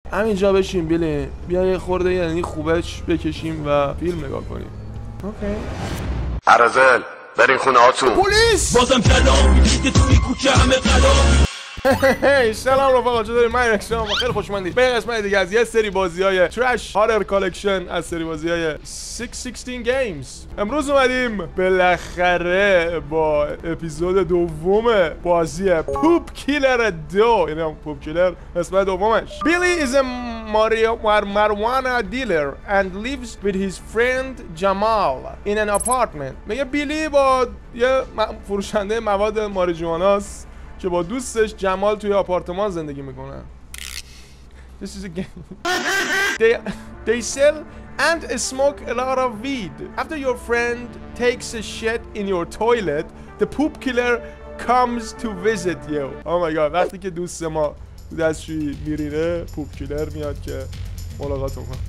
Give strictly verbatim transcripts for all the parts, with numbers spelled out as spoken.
همینجا بشین بیلی، بیا یه خورده یعنی خوبش بکشیم و فیلم نگاه کنیم. اوکی. عرضل برین خونه هاتون. پلیس بازم کلام میدید توی کوچه همه قلام. هی سلام رفقا، چطورید؟ من رکسام، خیلی خوش اومدید به قسمت دیگه از یه سری بازی‌های ترش هارر کالکشن از سری بازی‌های شش شانزده گیمز. امروز اومدیم بالاخره با اپیزود دوم بازی پوپ کیلر دو، یعنی پوپ کیلر قسمت دومش. Billy is a marijuana dealer and lives with his friend Jamal in an apartment. میگه بیلی با یه فروشنده مواد ماریجواناست که با دوستش جمال توی آپارتمان زندگی میکنن. This is a game. they, they sell and smoke a lot of weed. After your friend takes a shit in your toilet, the poop killer comes to visit you. Oh my god. وقتی که دوست ما دستشویی میرینه، پوپ کیلر میاد که ملاقاتون کنه.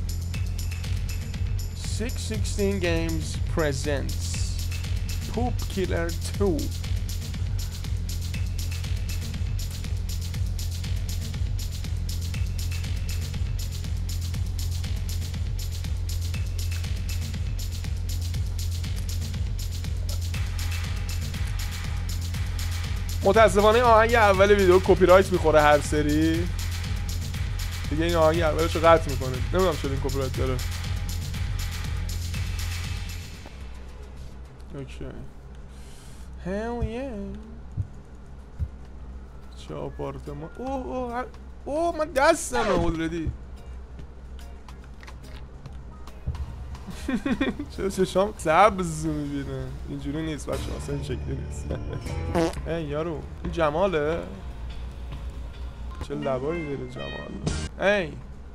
شش شانزده Games presents Poop Killer two. متاسفانه آهنگ اول ویدیو کپی رایت میخوره هر سری دیگه. این آهنگ اولش رو قطع میکنه، نمیدونم چرا این کپی رایت داره. اوکی. hell yeah. چه آپارتمان. اوه اوه اوه من دستمه اولردی. چرا چشام سبز میبینه؟ اینجوری نیست بچه، اصلا این شکلی نیست. ای یارو این جماله؟ چه لبایی داره جمال. ای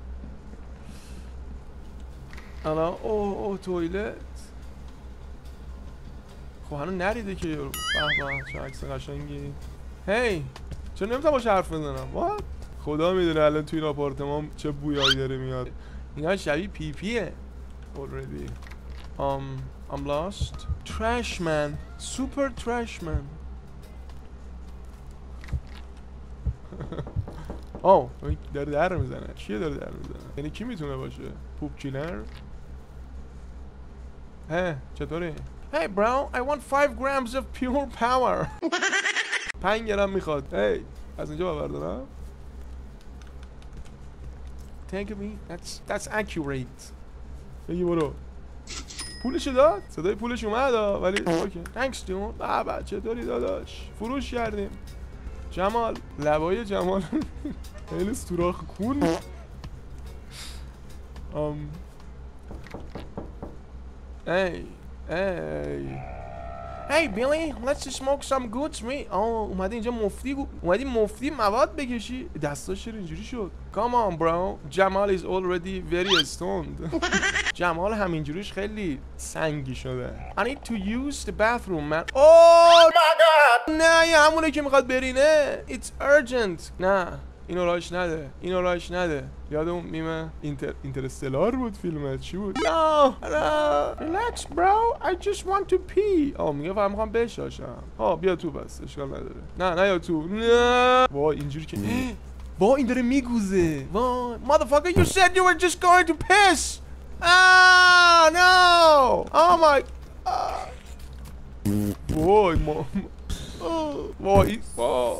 الان اوه اوه تویلت. خب هنو نریده که یارو. به به چه عکس قشنگی. هی چرا نمیتونم باشه حرف بزنم؟ وات؟ خدا میدونه الان توی این آپارتمان چه بویایی داره میاد. اینا شبیه پی پیه already. Um, I'm lost. Trash man, super trash man. آه داره در میزنه. کیه داره در میزنه؟ یعنی کی میتونه باشه؟ پوپ کیلر؟ هه چطوری؟ Hey bro, I want five grams of pure power. پنج گرم میخواد. هی از اینجا بردارم. Take me. That's that's accurate. بگی برو. پولشو داد؟ صدای پولش اومد ولی اوکی. Thanks dude. بابا چطوری داداش؟ فروش کردیم. جمال لبای جمال خیلی سوراخ کون. ام ای ای Hey Billy, let's smoke some goods me. آه اومدی اینجا مفتی اومدی مفتی مواد بکشی. دستاش چرا اینجوری شد؟ Come on bro. جمال is already very stoned. جمال همینجوریش خیلی سنگی شده. I need to use the bathroom man. Oh my god. نه یه همونه که میخواد برینه. It's urgent. نه اینو راش نده. اینو راش نده. یاد اون میمه اینتر اینترستلار بود فیلمه چی بود؟ No no relax bro I just want to pee. آه میگه فهم میخوام بشاشم. ها بیا تو بس اشکال نداره. نه نه یا تو نه. وای اینجوری که وای این داره میگوزه. وای motherfucker you said you were just going to piss. Ah no. Oh my وای ما وای وای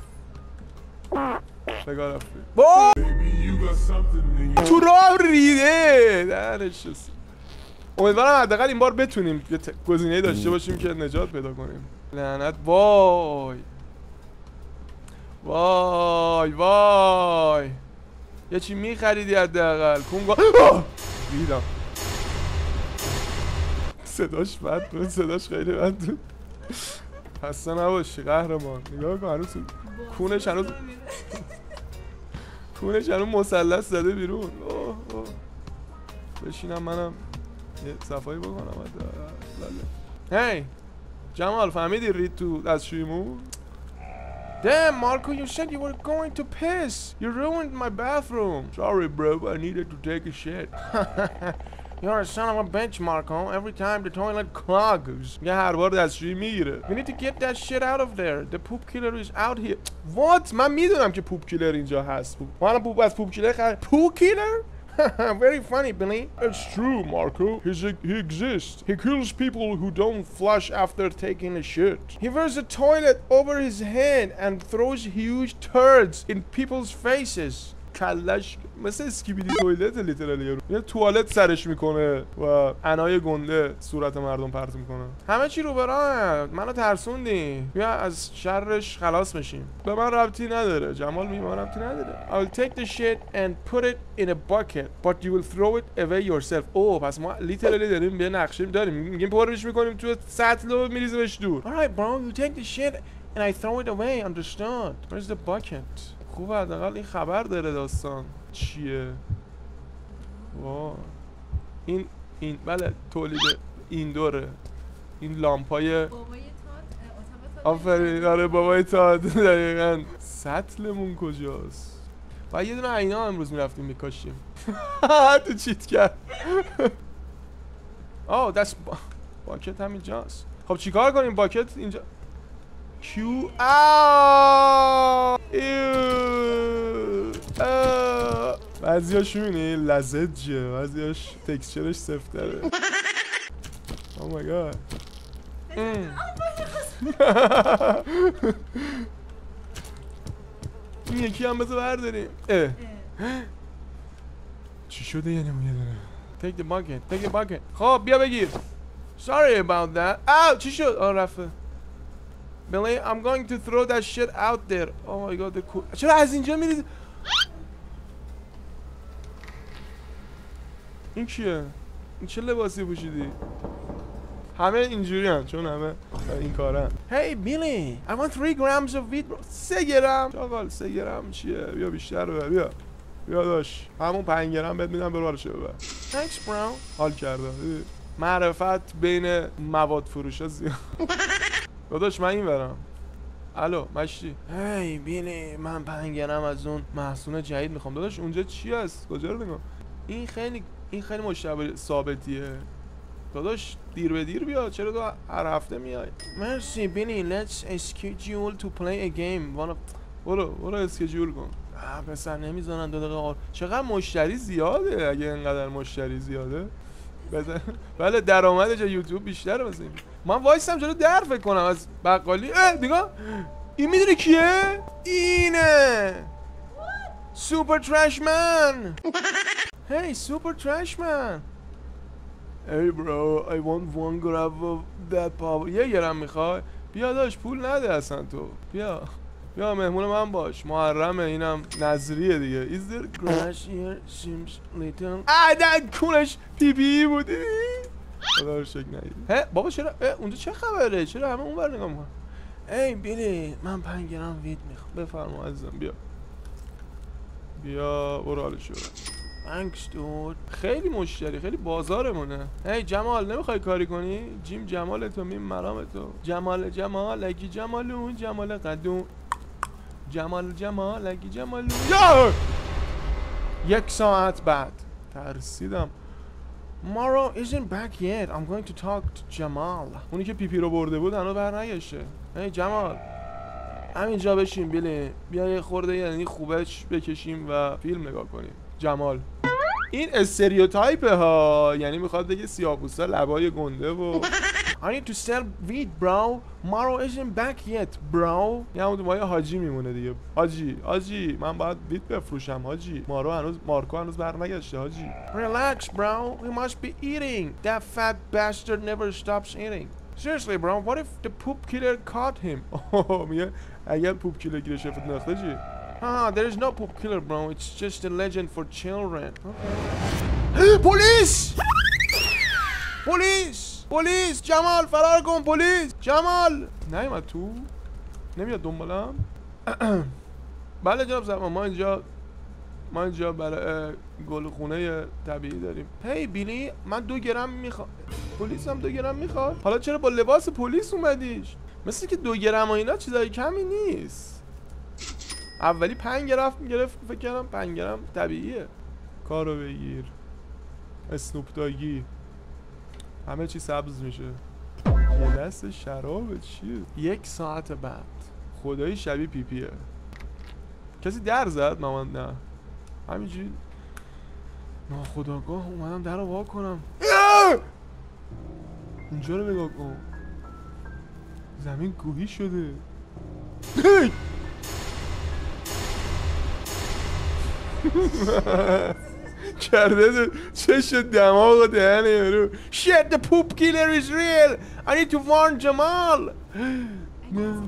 بگاه رفتی با تو راه ریده درش. امیدوارم حداقل این بار بتونیم یه گزینه‌ای داشته باشیم که نجات پیدا کنیم. لعنت. وای وای وای یه چی میخریدی حداقل کونگا. دیدم صداش بد بود، صداش خیلی بد بود. خسته نباشی قهرمان. نگاه کن هنوز کونش هنوز کونش هنوز مثلث زده بیرون. اوه اوه. بشینم منم یه صفایی بکنم. هی جمال فهمیدی رید تو دستشویمون؟ Damn Marco, you said you were going to piss. You ruined my bathroom. Sorry bro, I needed to take a shit. You're a son of a bitch, Marco. Every time the toilet clogs. یه هر بار دستشویی میگیره. We need to get that shit out of there. The poop killer is out here. What? من میدونم که poop killer اینجا هست. ما الان پوپ از poop killer خرید. Poop killer? Very funny, Billy. It's true, Marco. He's a, he exists. He kills people who don't flush after taking a shit. He wears a toilet over his head and throws huge turds in people's faces. کلش مثل اسکیبیدی تویلت لیترالی. یه توالت سرش میکنه و انای گنده صورت مردم پرت میکنه. همه چی رو به راهه. منو ترسوندی. بیا از شرش خلاص بشیم. به من ربطی نداره. جمال میگه من ربطی نداره. I'll take the shit and put it in a bucket but you will throw it away yourself. اوه پس ما لیترالی داریم به نقشه داریم میگیم پرش میکنیم تو سطل و میریزیمش دور. Alright bro, you take the shit and I throw it away. Understood. Where's the bucket? خوب حداقل این خبر داره داستان چیه. وا این این بله تولید این دوره این لامپای بابای تاد آفرین آره بابای تاد دقیقاً. سطلمون کجاست؟ و یه دونه اینا امروز میرفتیم میکاشیم. تو چیت کرد. آه دست باکت هم اینجاست. خب چیکار کنیم باکت اینجا کیو آه بعضیاش میبینی لزجه بعضیاش تکسچرش سفتره. Oh my god. این یکی هم بذار برداریم. اه چی شده یه نمیدونه. Take the bucket. Take the bucket. خب بیا بگیر. Sorry about that. آو چی شد؟ آه رفته. Billy, I'm going to throw that shit out there. Oh my god, the cool. چرا از اینجا میرید؟ این کیه؟ این چه لباسی پوشیدی؟ همه اینجوری هن چون همه این کارن. Hey Billy, I want three grams of wheat. سه گرم. چاقال سه گرم چیه؟ بیا بیشتر ببر بیا. بیا داش. همون پنج گرم بهت میدم برو برشو ببر. Thanks bro. حال کرده. معرفت بین مواد فروش ها زیاد. داداش من این برم. الو مشتی. هی بیلی من پنج گرم از اون محصول جدید میخوام. داداش اونجا چی هست؟ کجا رو نگاه؟ این خیلی این خیلی مشتبه ثابتیه. داداش دیر به دیر بیا. چرا تو هر هفته میای؟ مرسی بیلی. let's schedule to play a game. One of... برو برو اسکیجول کن. آه پسر نمیذارن دو دقیقه آر. چقدر مشتری زیاده. اگه اینقدر مشتری زیاده بزن. بله درآمد جای یوتیوب بیشتره مثلا. من وایسم جلو در فکر کنم از بقالی. اه نگاه این میدونی کیه؟ اینه سوپر ترش من. هی سوپر ترش من. Hey bro I want one gram of that power. یه گرم میخوای؟ بیا داش پول نده اصلا تو. بیا بیا مهمون من باش. محرمه اینم نظریه دیگه. Is there grass here seems little. آه ده کونش پی پی بودی. خدا رو شکر نگیری. هه بابا چرا اونجا چه خبره؟ چرا همه اونور نگاه میکنن؟ ای بیلی من پنج گرم وید میخوام. بفرما عزیزم بیا بیا برو حالشو. Thanks dude. خیلی مشتری خیلی بازارمونه. هی جمال نمیخوای کاری کنی؟ جیم جمال تو میم مرام تو. جمال جمال اگی جمالون جمال قدون. جمال جمال اگی جمالون. یا یک ساعت بعد ترسیدم. Maro isn't back yet. I'm going to talk to Jamal. اونی که پیپی رو برده بود هنوز برنگشته. هی جمال همینجا بشین بیلی. بیا یه خورده یعنی خوبش بکشیم و فیلم نگاه کنیم. جمال این استریوتایپه ها. یعنی میخواد بگه سیاه‌پوستا لبای گنده و I need to sell weed bro. Maro isn't back yet bro. یه همون مایه حاجی میمونه دیگه. حاجی حاجی من باید وید بفروشم حاجی. مارو هنوز مارکو هنوز برنگشته حاجی. Relax bro. We must be eating. That fat bastard never stops eating. Seriously bro. What if the poop killer caught him? میگه اگر پوپ کیلر گیرش افت نخته چی؟ Ah, there is no poop killer, bro. It's just a legend for children. Okay. Police! Police! Police! جمال فرار کن پلیس! جمال! نیومد تو؟ نمیاد دنبالم؟ بله جناب زمان ما اینجا ما اینجا برای گلخونه طبیعی داریم. هی بیلی من دو گرم میخوام. پلیس هم دو گرم میخواد. حالا چرا با لباس پلیس اومدیش؟ مثل که دو گرم و اینا چیزای کمی نیست. اولی پنج گرم گرفت فکر کردم پنج گرم طبیعیه. کارو بگیر. اسنوپ داگی همه چی سبز میشه. یه دست شرابه چیه؟ یک ساعت بعد خدایی شبیه پی پیه. کسی در زد؟ من نه همینجوری ناخودآگاه اومدم در رو وا کنم. اینجا رو نگاه کن، زمین کوهی شده. کرده چش دماغ و دهنه یارو. Shit, the poop killer is real. I need to warn Jamal. نه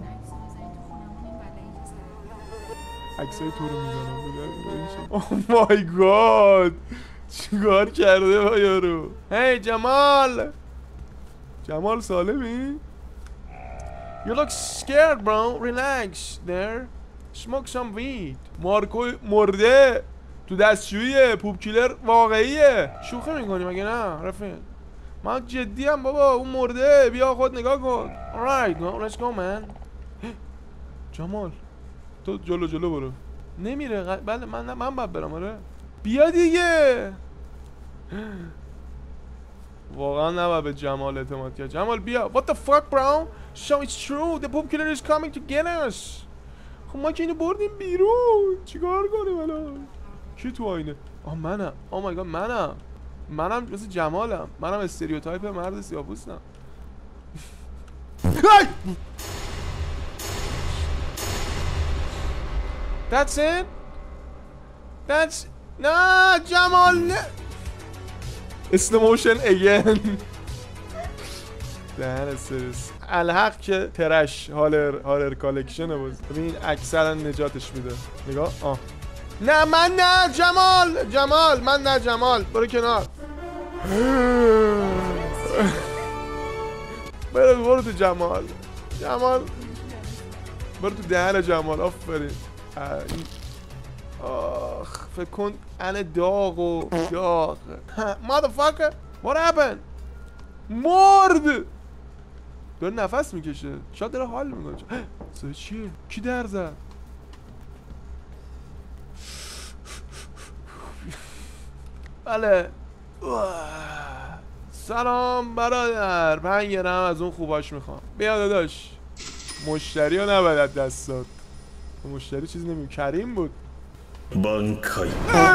عکسای تو رو میزنم بگم. Oh my god چیکار کرده با یارو. Hey جمال، جمال سالمی؟ You look scared bro. Relax there. Smoke some weed. مارکو مرده تو دستشویه. پوپ کیلر واقعیه. شوخی میکنی مگه نه رفیق؟ من جدی ام بابا، اون مرده. بیا خود نگاه کن. Alright no, let's go man. جمال تو جلو جلو برو. نمیره غ... بله من من باید برم. آره بیا دیگه. واقعا نباید به جمال اعتماد کرد. جمال بیا. What the fuck bro? So it's true. The poop killer is coming to get us. خب ما که اینو بردیم بیرون چیکار کنیم الان؟ کی تو آینه؟ آه منم. آه مای گاد منم. منم مثل جمالم. منم استریوتایپ مرد سیاه‌پوستم. That's it? That's نه جمال نه. اسلوموشن again. دهن سرس الحق که ترش هالر هالر کالکشنه بود. ببین اکثرا نجاتش میده. نگاه آه نه من نه جمال جمال من نه جمال برو کنار. برو برو تو جمال جمال برو تو دهن جمال. آفرین. آخ فکر کن انه داغ و داغ. motherfucker what happened؟ مرد داره نفس میکشه. شاید داره حال میکنه. صدا چیه؟ کی در زد؟ بله سلام برادر. پنج گرم از اون خوباش میخوام. بیا داداش. مشتری رو نباید دست داد. مشتری چیز نمیم. کریم بود. بانکای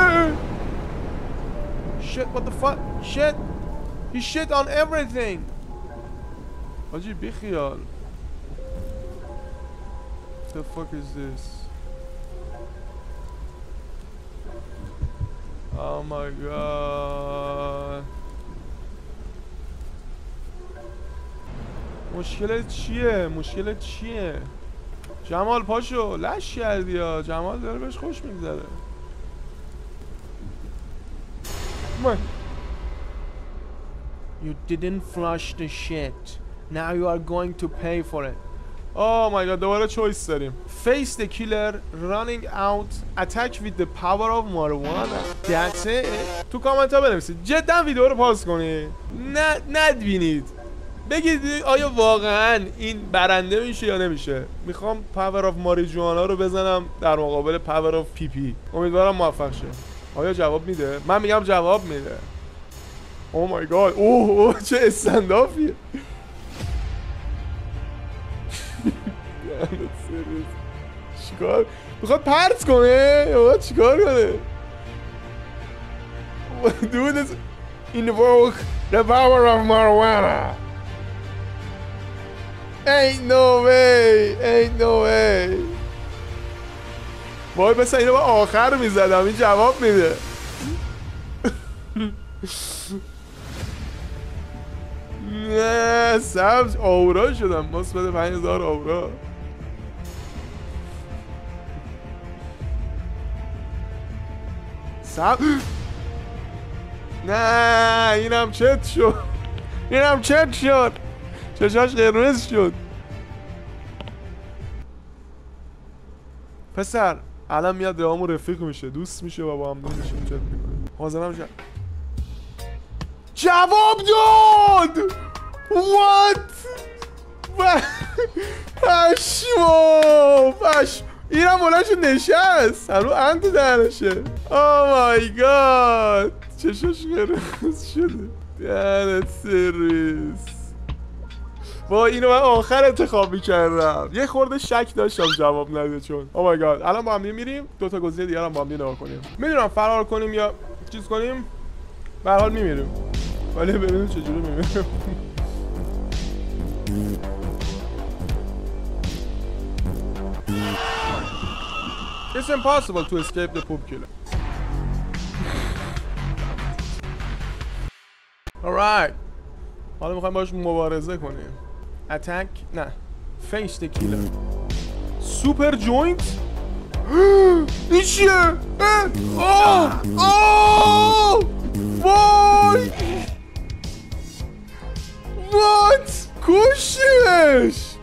Shit what the fuck shit he shit on everything. حاجی بی خیال. The fuck is this? Oh my god. مشکلت چیه؟ مشکلت چیه؟ جمال پاشو لش کردی یا جمال داره بهش خوش میگذره. You didn't flush the shit. Now you are going to pay for it. Oh my god دوباره چویس داریم. Face the killer running out. Attack with the power of marijuana. That's it. تو کامنت ها بنویسید. جدا ویدیو رو پاس کنید. نه ندبینید. بگید آیا واقعا این برنده میشه یا نمیشه. میخوام پاور آف ماریجوانا رو بزنم در مقابل پاور آف پی پی. امیدوارم موفق شه. آیا جواب میده؟ من میگم جواب میده. او مای گاد. اوه اوه چه استندافیه. چیکار میخواد پرت کنه یا چیکار کنه؟ Dude is invoke the power of marijuana. Ain't no way. Ain't no way. وای بس اینو با آخر میزدم. این جواب میده. نه سبز آورا شدم. مثبت پنج هزار آورا. سب نه اینم چت شد. اینم چت شد. چشاش قرمز شد. پسر الان میاد به همون رفیق میشه. دوست میشه و با هم نمیشیم چت میکنه. حاضرم شد. جواب داد. What؟ پشمو پشم. اینم بلند شد نشست. هنو اند دهنشه. Oh my god چشاش قرمز شده. دهنت سرویس. با اینو من آخر انتخاب میکردم. یه خورده شک داشتم جواب نده چون او مای گاد. الان با هم میریم دو تا گزینه دیگه هم با هم نگاه کنیم. میدونم فرار کنیم یا چیز کنیم. به هر حال میمیریم. ولی ببینیم چجوری میمیریم. It's impossible to escape the poop killer. Alright. حالا میخوایم باش مبارزه کنیم. Attack نه. Face the killer. Super joint. این چیه؟ آه آه وای What؟ کشش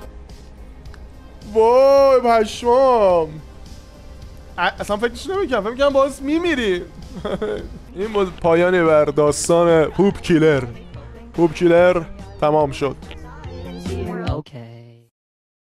وای پشمام. اصلا فکرش نمیکنم. فکر میکنم باز میمیری. این بود پایانی بر داستان پوپ کیلر. پوپ کیلر تمام شد.